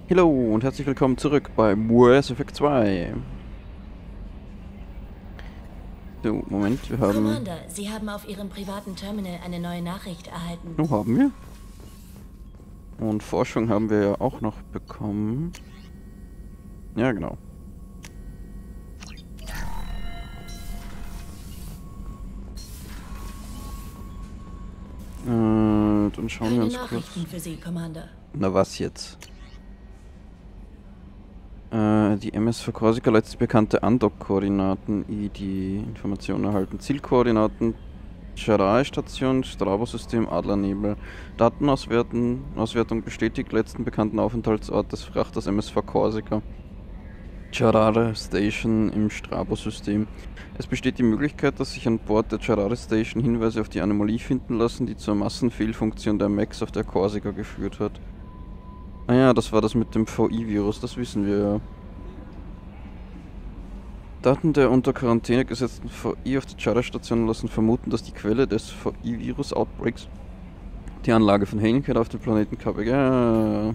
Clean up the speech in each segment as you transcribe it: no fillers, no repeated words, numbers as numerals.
Hallo und herzlich willkommen zurück bei Mass Effect 2. So, Moment, wir haben... Commander, Sie haben auf Ihrem privaten Terminal eine neue Nachricht erhalten. Oh, haben wir? Und Forschung haben wir ja auch noch bekommen. Ja, genau. Dann schauen wir Keine uns Nachrichten kurz... für Sie, Commander. Na, was jetzt? Die MS für Korsika letzte bekannte Andock-Koordinaten, die Informationen erhalten. Zielkoordinaten, Charai-Station, Strabo-System, Adlernebel. Auswertung bestätigt letzten bekannten Aufenthaltsort des Frachters MSV Korsika. Charare Station im Strabo-System. Es besteht die Möglichkeit, dass sich an Bord der Charare Station Hinweise auf die Anomalie finden lassen, die zur Massenfehlfunktion der Mechs auf der Korsika geführt hat. Ah ja, das war das mit dem VI-Virus, das wissen wir ja. Daten der unter Quarantäne gesetzten VI auf der Charare-Station lassen vermuten, dass die Quelle des VI-Virus-Outbreaks die Anlage von Helligkeit auf dem Planeten KBG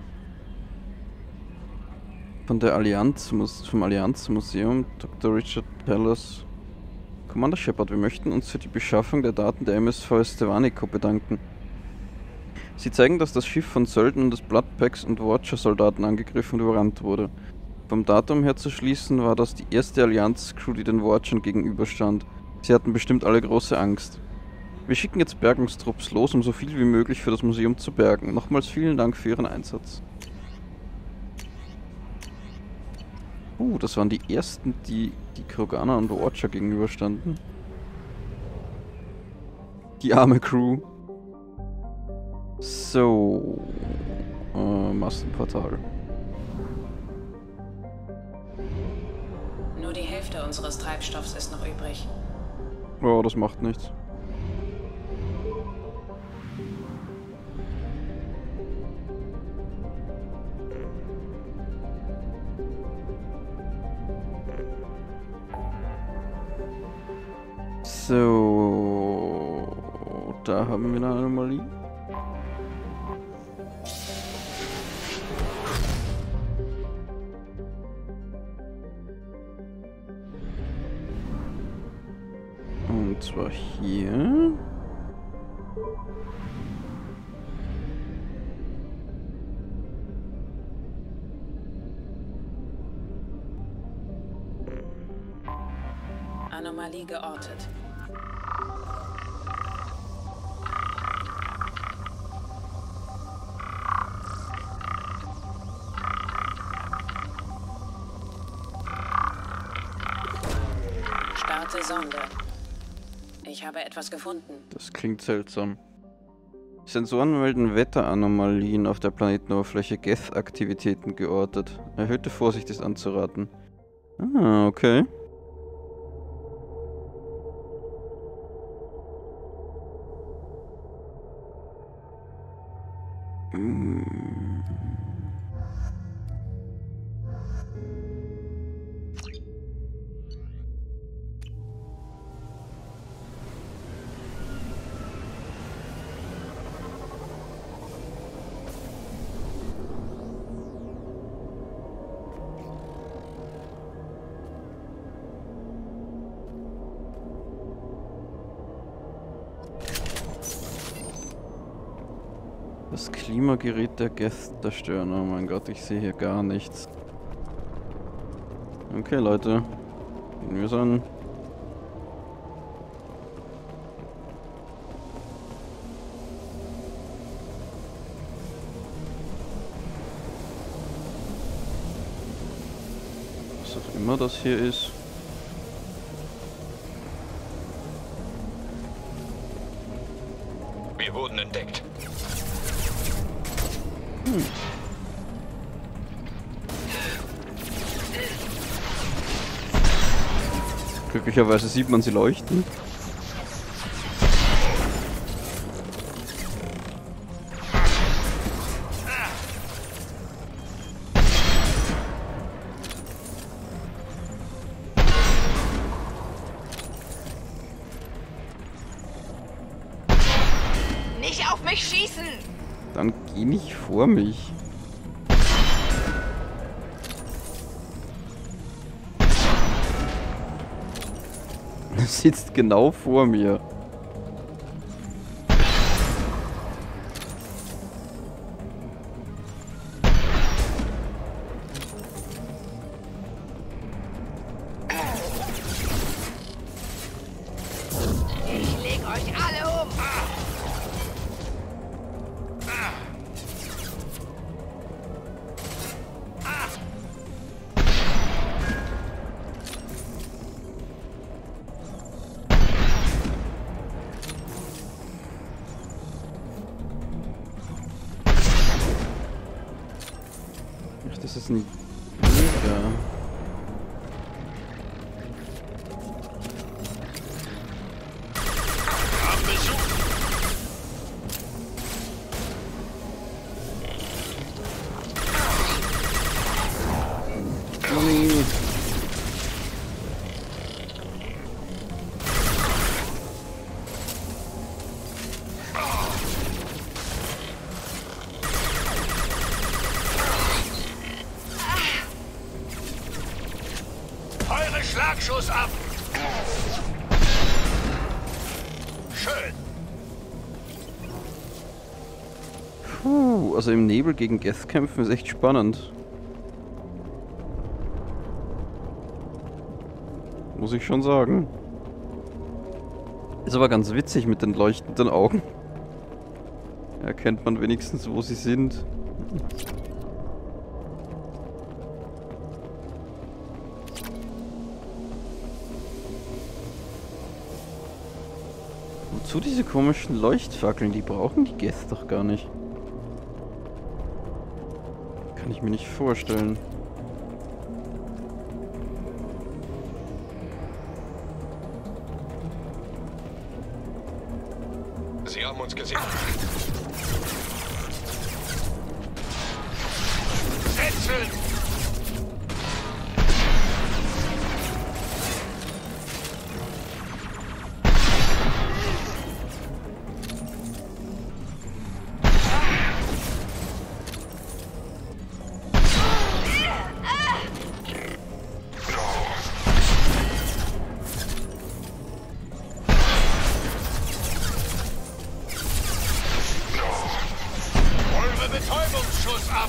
von der vom Allianz-Museum, Dr. Richard Pellers. Commander Shepard, wir möchten uns für die Beschaffung der Daten der MSV Stevanico bedanken. Sie zeigen, dass das Schiff von Söldnern des Bloodpacks und Watcher-Soldaten angegriffen und überrannt wurde. Vom Datum her zu schließen war das die erste Allianz-Crew, die den Watchern gegenüberstand. Sie hatten bestimmt alle große Angst. Wir schicken jetzt Bergungstrupps los, um so viel wie möglich für das Museum zu bergen. Nochmals vielen Dank für Ihren Einsatz. Das waren die ersten, die Kroganer und Watcher gegenüberstanden. Die arme Crew. So. Massenportal. Nur die Hälfte unseres Treibstoffs ist noch übrig. Oh, das macht nichts. So, da haben wir eine Anomalie. Und zwar hier. Anomalie geortet. Starte Sonde. Ich habe etwas gefunden. Das klingt seltsam. Sensoren melden Wetteranomalien auf der Planetenoberfläche, Geth-Aktivitäten geortet. Erhöhte Vorsicht ist anzuraten. Ah, okay. Das Klimagerät der Geth zerstören. Oh mein Gott, ich sehe hier gar nichts. Okay, Leute. Gehen wir es an. Was auch immer das hier ist. Wir wurden entdeckt. Glücklicherweise sieht man sie leuchten. Nicht auf mich schießen! Dann geh nicht vor mich. Sitzt genau vor mir. Ich leg euch alle um! Ach, das ist ein Jäger. Money. Eure Schlagschuss ab! Schön! Puh, also im Nebel gegen Geth kämpfen ist echt spannend. Muss ich schon sagen. Ist aber ganz witzig mit den leuchtenden Augen. Erkennt man wenigstens, wo sie sind. Wozu diese komischen Leuchtfackeln? Die brauchen die Geth doch gar nicht. Kann ich mir nicht vorstellen. Sie haben uns gesehen. Setzeln! Betäubungsschuss ab!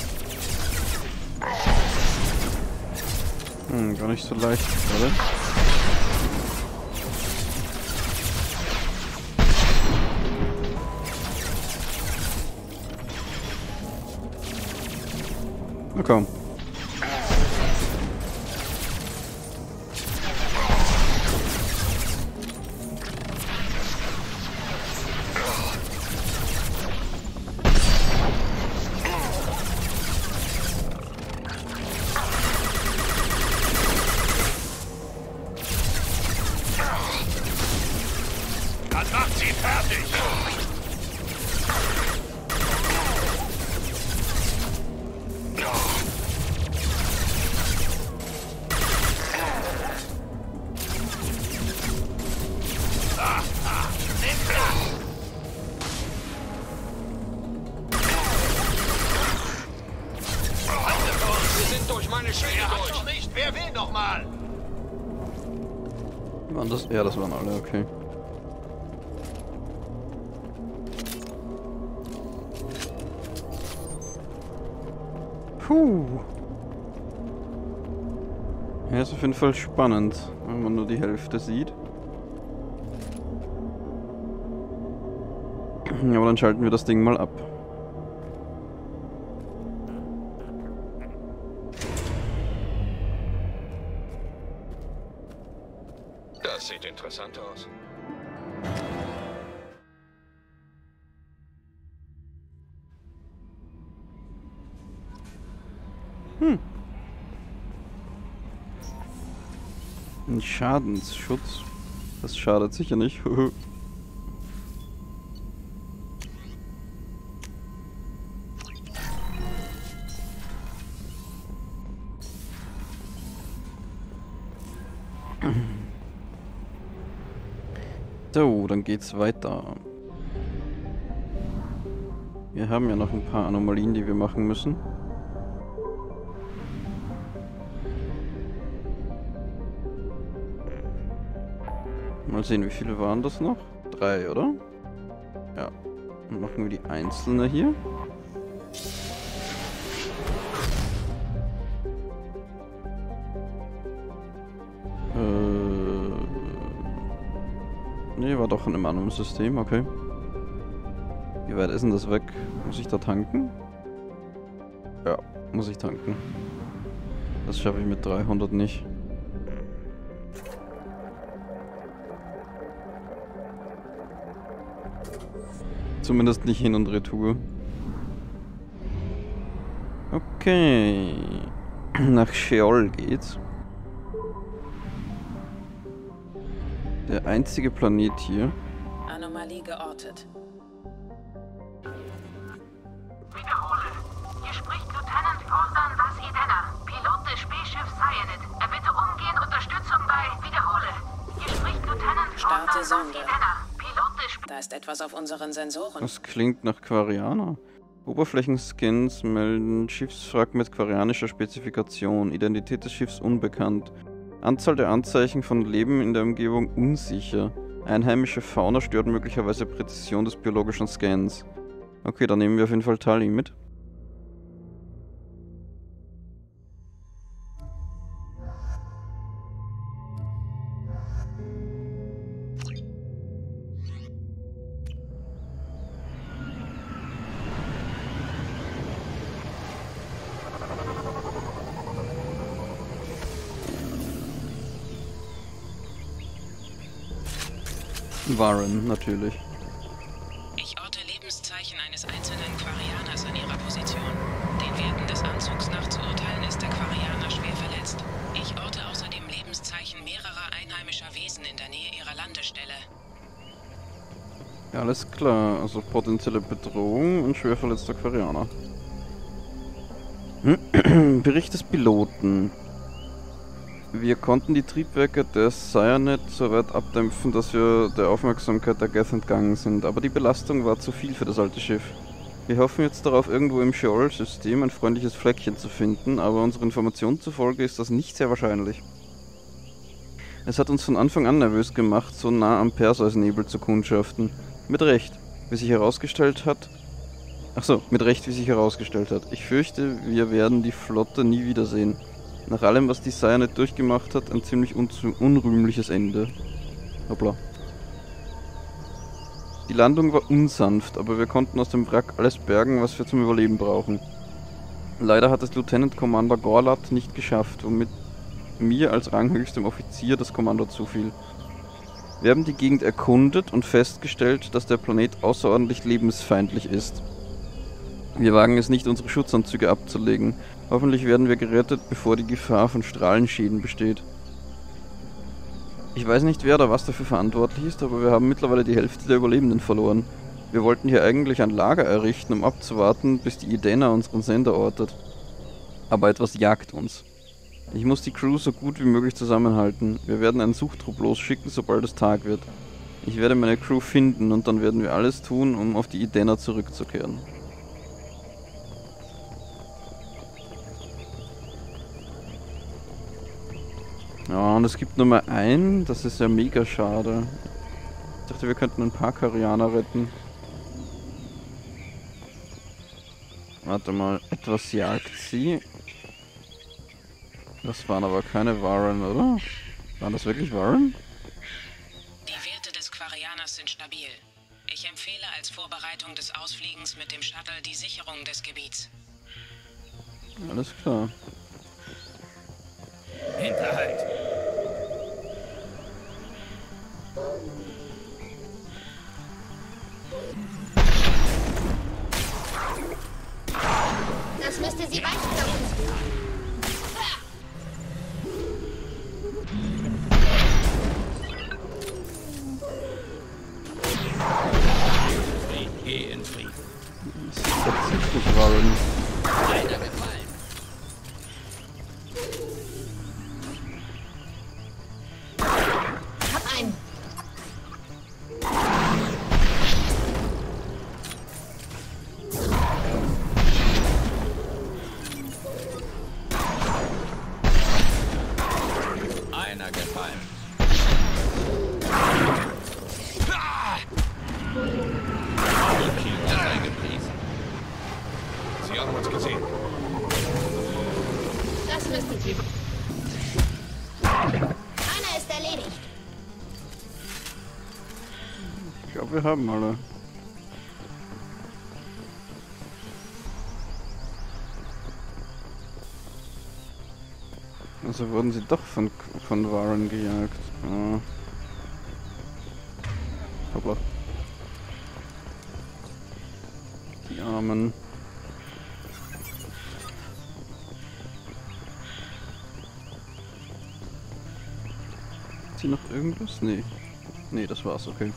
Gar nicht so leicht gerade. Na komm. Dann macht sie fertig! Wir sind durch meine Schilde durch! Doch nicht! Wer will noch mal? Waren das? Ja, das waren alle, okay. Puh. Ja, ist auf jeden Fall spannend, wenn man nur die Hälfte sieht. Aber dann schalten wir das Ding mal ab. Das sieht interessant aus. Ein Schadensschutz. Das schadet sicher nicht. So, dann geht's weiter. Wir haben ja noch ein paar Anomalien, die wir machen müssen. Mal sehen, wie viele waren das noch? 3, oder? Ja. Dann machen wir die einzelne hier. Nee, war doch in einem anderen System, okay. Wie weit ist denn das weg? Muss ich da tanken? Ja, muss ich tanken. Das schaffe ich mit 300 nicht. Zumindest nicht hin und retour. Okay. Nach Sheol geht's. Der einzige Planet hier. Anomalie geortet. Wiederhole. Hier spricht Lieutenant Ozan Das-Idena, Pilot des Spähschiffs Cyanid. Er bitte umgehend Unterstützung bei... Wiederhole. Hier spricht Lieutenant Starte Ozan Sonde. Das-Idena, Pilot des Spähschiffs... Da ist etwas auf unseren Sensoren. Das klingt nach Quarianer. Oberflächenscans melden Schiffswrack mit quarianischer Spezifikation. Identität des Schiffs unbekannt. Anzahl der Anzeichen von Leben in der Umgebung unsicher. Einheimische Fauna stört möglicherweise Präzision des biologischen Scans. Okay, dann nehmen wir auf jeden Fall Tali mit. Warren, natürlich. Ich orte Lebenszeichen eines einzelnen Quarianers an ihrer Position. Den Werten des Anzugs nach zu urteilen, ist der Quarianer schwer verletzt. Ich orte außerdem Lebenszeichen mehrerer einheimischer Wesen in der Nähe ihrer Landestelle. Ja, alles klar. Also potenzielle Bedrohung und schwer verletzter Quarianer. Bericht des Piloten. Wir konnten die Triebwerke des Cyanid so weit abdämpfen, dass wir der Aufmerksamkeit der Geth entgangen sind, aber die Belastung war zu viel für das alte Schiff. Wir hoffen jetzt darauf, irgendwo im Sheol-System ein freundliches Fleckchen zu finden, aber unserer Information zufolge ist das nicht sehr wahrscheinlich. Es hat uns von Anfang an nervös gemacht, so nah am Perseusnebel zu kundschaften. Mit Recht, wie sich herausgestellt hat. Mit Recht, wie sich herausgestellt hat. Ich fürchte, wir werden die Flotte nie wiedersehen. Nach allem, was die Cyanid durchgemacht hat, ein ziemlich unrühmliches Ende. Hoppla. Die Landung war unsanft, aber wir konnten aus dem Wrack alles bergen, was wir zum Überleben brauchen. Leider hat es Lieutenant Commander Gorlat nicht geschafft, womit mir als ranghöchstem Offizier das Kommando zufiel. Wir haben die Gegend erkundet und festgestellt, dass der Planet außerordentlich lebensfeindlich ist. Wir wagen es nicht, unsere Schutzanzüge abzulegen. Hoffentlich werden wir gerettet, bevor die Gefahr von Strahlenschäden besteht. Ich weiß nicht, wer oder was dafür verantwortlich ist, aber wir haben mittlerweile die Hälfte der Überlebenden verloren. Wir wollten hier eigentlich ein Lager errichten, um abzuwarten, bis die Idena unseren Sender ortet. Aber etwas jagt uns. Ich muss die Crew so gut wie möglich zusammenhalten. Wir werden einen Suchtrupp losschicken, sobald es Tag wird. Ich werde meine Crew finden und dann werden wir alles tun, um auf die Idena zurückzukehren. Ja, und es gibt nur mal einen, das ist ja mega schade. Ich dachte, wir könnten ein paar Quarianer retten. Warte mal, etwas jagt sie. Das waren aber keine Warren, oder? Waren das wirklich Warren? Die Werte des Quarianers sind stabil. Ich empfehle als Vorbereitung des Ausfliegens mit dem Shuttle die Sicherung des Gebiets. Alles klar. Hinterhalt. Das müsste sie weichklopfen. Geh in Frieden. Das ist tatsächlich Warren. Einer gefallen. Hab einen. Einer gefallen. müssen Sie... Einer ist erledigt. Ich glaube, wir haben alle. Also wurden sie doch von Warren gejagt. Ah. Hoppla. Die Armen. Ist hier noch irgendwas? Nee. Nee, das war's, okay.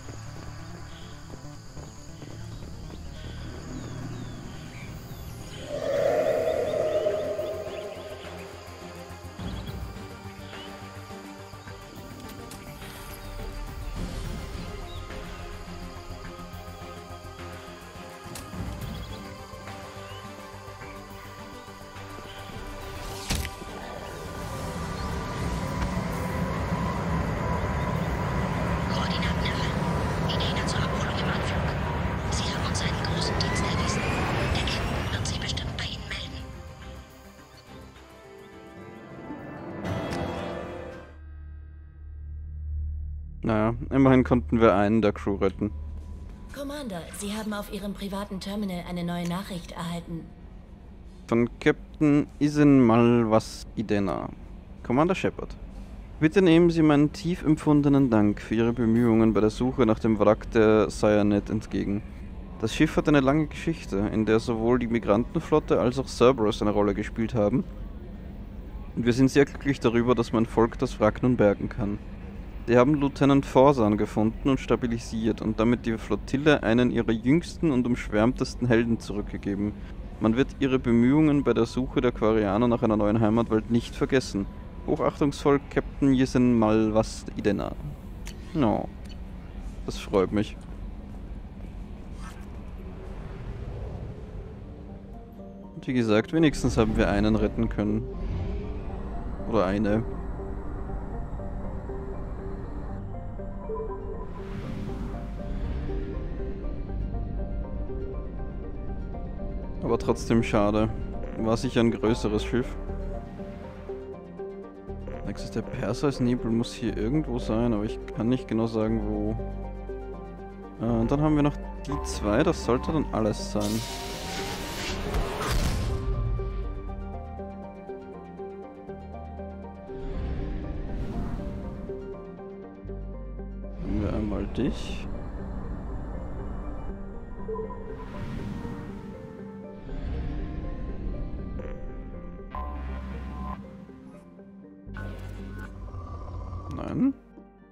Naja, immerhin konnten wir einen der Crew retten. Commander, Sie haben auf Ihrem privaten Terminal eine neue Nachricht erhalten. Von Captain Isin Malwas Idena. Commander Shepard. Bitte nehmen Sie meinen tief empfundenen Dank für Ihre Bemühungen bei der Suche nach dem Wrack der Cyanet entgegen. Das Schiff hat eine lange Geschichte, in der sowohl die Migrantenflotte als auch Cerberus eine Rolle gespielt haben. Und wir sind sehr glücklich darüber, dass mein Volk das Wrack nun bergen kann. Sie haben Lieutenant Forsan gefunden und stabilisiert und damit die Flottille einen ihrer jüngsten und umschwärmtesten Helden zurückgegeben. Man wird ihre Bemühungen bei der Suche der Quarianer nach einer neuen Heimatwelt nicht vergessen. Hochachtungsvoll Captain Yesen Malwas Idena. No, das freut mich. Und wie gesagt, wenigstens haben wir einen retten können. Oder eine. Aber trotzdem schade. War sicher ein größeres Schiff. Nächstes der Perseus-Nebel muss hier irgendwo sein, aber ich kann nicht genau sagen, wo. Und dann haben wir noch die zwei, das sollte dann alles sein. Haben wir einmal dich. Nein.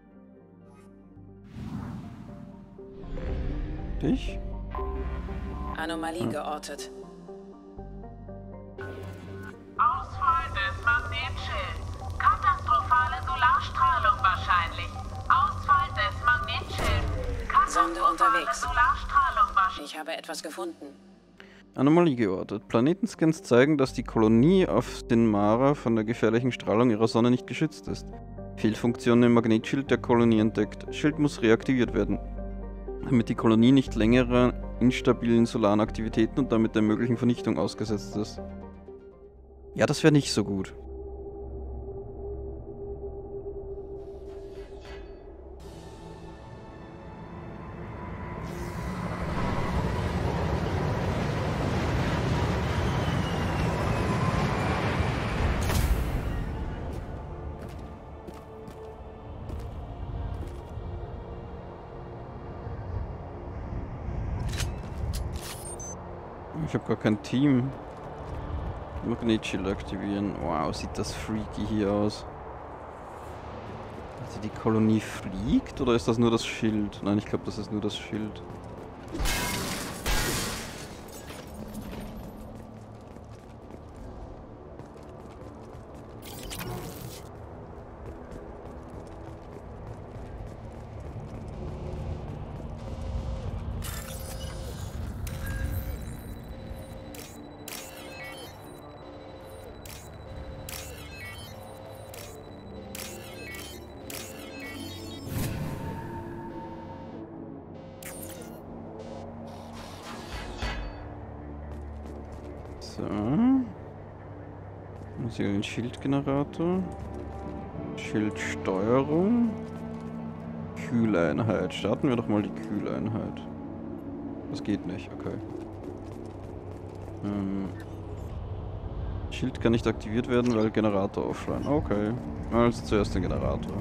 Dich? Anomalie geortet. Ausfall des Magnetschilds. Katastrophale Solarstrahlung wahrscheinlich. Ausfall des Magnetschilds. Sonde unterwegs. Solarstrahlung wahrscheinlich. Ich habe etwas gefunden. Anomalie geortet. Planetenscans zeigen, dass die Kolonie auf den Mara von der gefährlichen Strahlung ihrer Sonne nicht geschützt ist. Fehlfunktion im Magnetschild der Kolonie entdeckt. Schild muss reaktiviert werden, damit die Kolonie nicht längere instabilen solaren Aktivitäten und damit der möglichen Vernichtung ausgesetzt ist. Ja, das wäre nicht so gut. Ich habe gar kein Team. Magnetschild aktivieren. Wow, sieht das freaky hier aus. Also die Kolonie fliegt oder ist das nur das Schild? Nein, ich glaube, das ist nur das Schild. Hier den Schildgenerator. Schildsteuerung. Kühleinheit. Starten wir doch mal die Kühleinheit. Das geht nicht, okay. Schild kann nicht aktiviert werden, weil Generator offline. Okay. Also zuerst den Generator.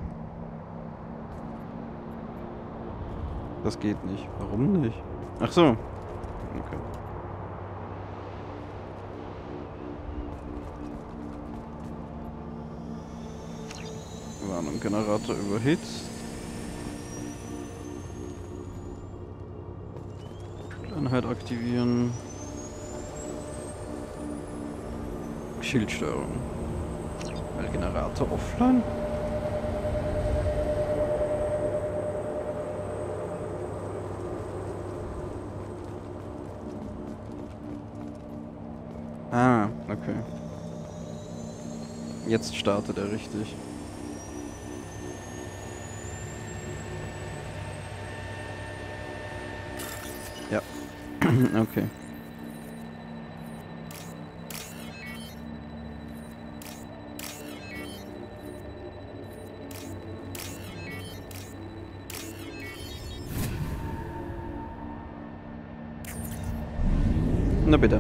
Das geht nicht. Warum nicht? Ach so. Okay. Warnung, Generator überhitzt. Einheit aktivieren. Schildsteuerung. Weil Generator offline? Ah, okay. Jetzt startet er richtig. Ja. Okay. Na bitte.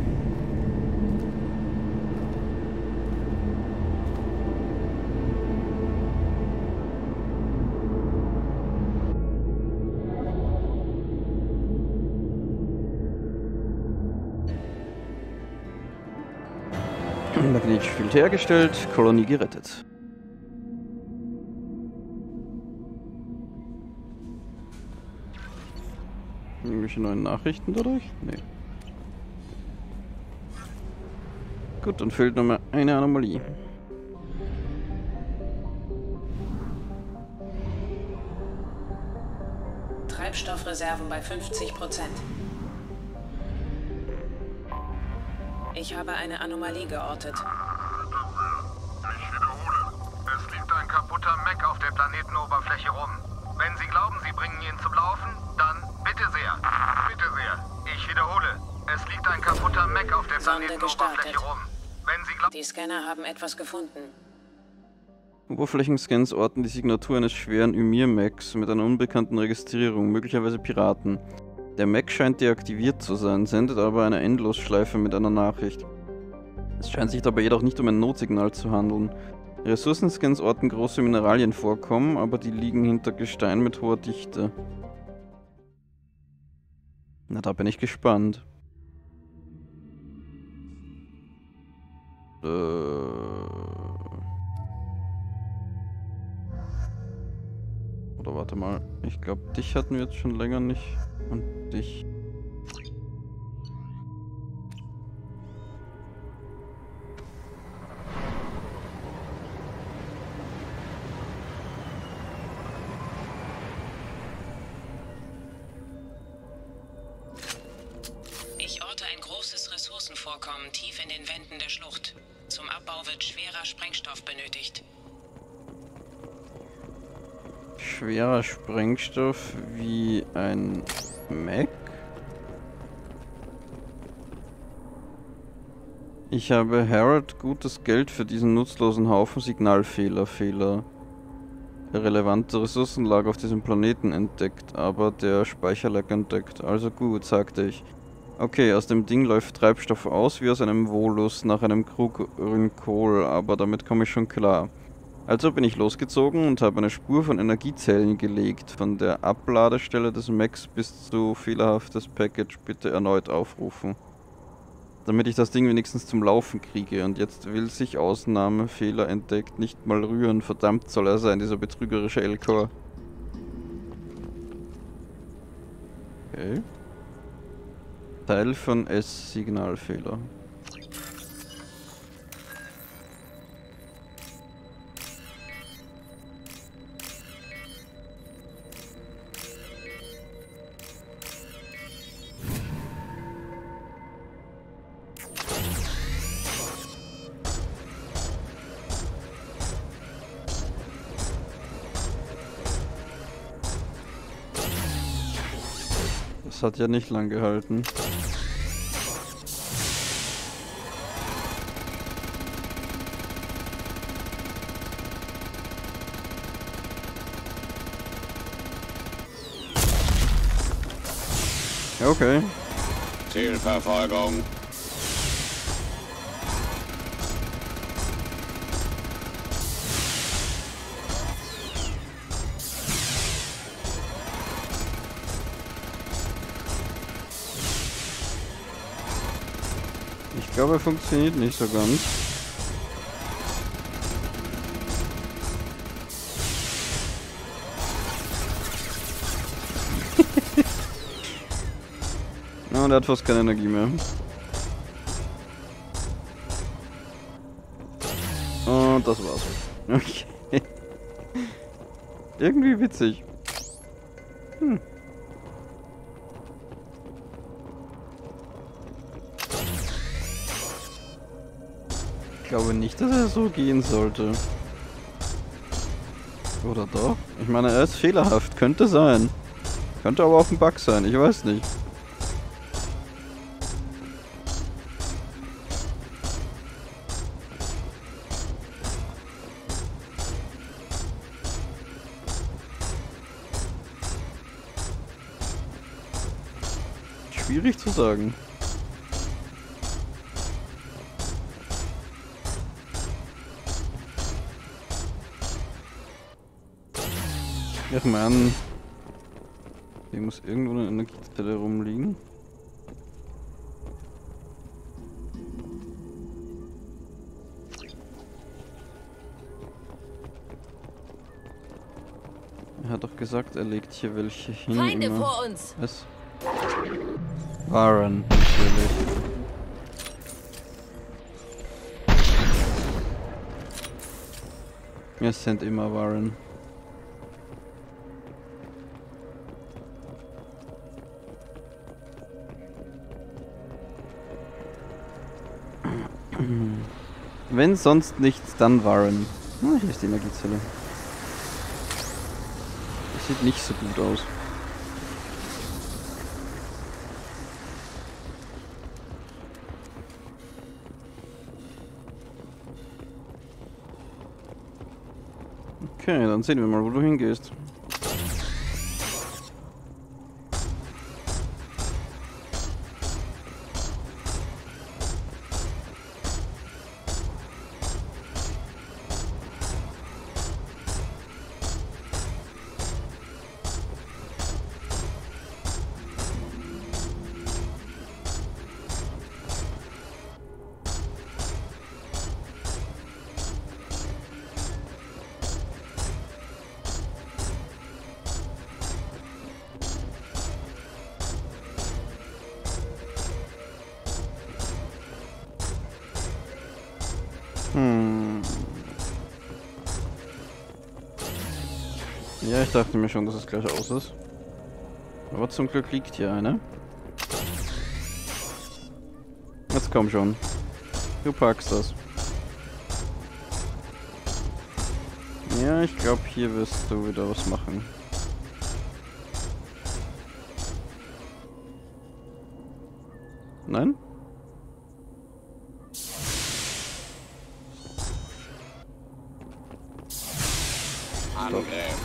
Magnetisches Feld hergestellt, Kolonie gerettet. Irgendwelche neuen Nachrichten dadurch? Nee. Gut, dann fehlt noch mal eine Anomalie. Treibstoffreserven bei 50%. Ich habe eine Anomalie geortet. Ich wiederhole. Es liegt ein kaputter Mech auf der Planetenoberfläche rum. Wenn Sie glauben, Sie bringen ihn zum Laufen, dann bitte sehr. Bitte sehr. Ich wiederhole. Es liegt ein kaputter Mech auf der Planetenoberfläche rum. Wenn Sie glauben... Die Scanner haben etwas gefunden. Oberflächenscans orten die Signatur eines schweren Ymir-Mechs mit einer unbekannten Registrierung, möglicherweise Piraten. Der Mech scheint deaktiviert zu sein, sendet aber eine Endlosschleife mit einer Nachricht. Es scheint sich dabei jedoch nicht um ein Notsignal zu handeln. Ressourcenscans orten große Mineralienvorkommen, aber die liegen hinter Gestein mit hoher Dichte. Na, da bin ich gespannt. Oder warte mal, ich glaube, dich hatten wir jetzt schon länger nicht. Und dich. Ich orte ein großes Ressourcenvorkommen tief in den Wänden der Schlucht. Zum Abbau wird schwerer Sprengstoff benötigt. Schwerer Sprengstoff wie ein Mech? Ich habe Harold gutes Geld für diesen nutzlosen Haufen Signalfehler. Relevante Ressourcenlager auf diesem Planeten entdeckt, aber der Speicherleck entdeckt. Also gut, sagte ich. Okay, aus dem Ding läuft Treibstoff aus wie aus einem Volus nach einem Krug Rynchol, aber damit komme ich schon klar. Also bin ich losgezogen und habe eine Spur von Energiezellen gelegt. Von der Abladestelle des Mechs bis zu fehlerhaftes Package bitte erneut aufrufen. Damit ich das Ding wenigstens zum Laufen kriege. Und jetzt will sich Ausnahmefehler entdeckt nicht mal rühren. Verdammt soll er sein, dieser betrügerische Elcor. Okay. Teil von S-Signalfehler. Das hat ja nicht lang gehalten. Okay. Zielverfolgung. Ich glaube, er funktioniert nicht so ganz. Und er hat fast keine Energie mehr. Und das war's. Okay. Irgendwie witzig. Ich glaube nicht, dass er so gehen sollte. Oder doch? Ich meine, er ist fehlerhaft. Könnte sein. Könnte aber auch ein Bug sein. Ich weiß nicht. Schwierig zu sagen. Ach man. Hier muss irgendwo eine Energiezelle rumliegen. Er hat doch gesagt, er legt hier welche hin. Feinde immer. vor uns! Was? Warren, natürlich. Es sind immer Warren. Wenn sonst nichts, dann Warren. Ah, hier ist die Energiezelle. Das sieht nicht so gut aus. Okay, dann sehen wir mal, wo du hingehst. Ja, ich dachte mir schon, dass es gleich aus ist. Aber zum Glück liegt hier eine. Jetzt komm schon. Du packst das. Ja, ich glaube, hier wirst du wieder was machen. Nein? Angriff.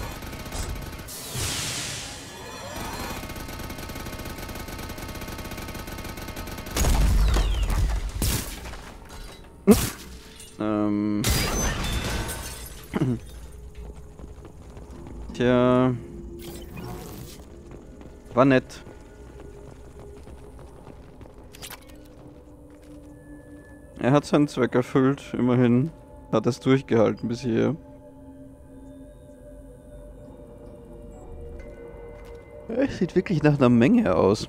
Tja. War nett. Er hat seinen Zweck erfüllt, immerhin. Hat es durchgehalten bis hier. Es sieht wirklich nach einer Menge aus.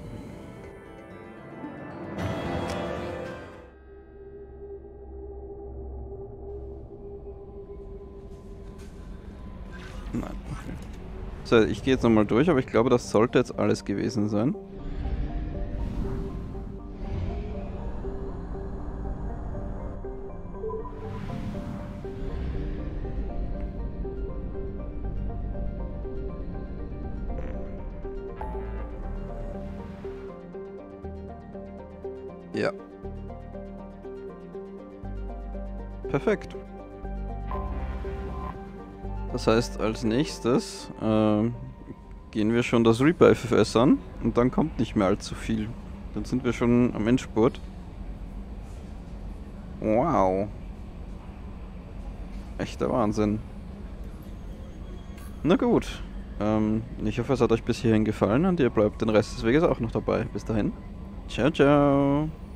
Nein, okay. So, ich gehe jetzt nochmal durch, aber ich glaube, das sollte jetzt alles gewesen sein. Ja. Perfekt. Das heißt, als nächstes gehen wir schon das Reaper FFS an und dann kommt nicht mehr allzu viel. Dann sind wir schon am Endspurt. Wow. Echter Wahnsinn. Na gut. Ich hoffe, es hat euch bis hierhin gefallen und ihr bleibt den Rest des Weges auch noch dabei. Bis dahin. Ciao, ciao.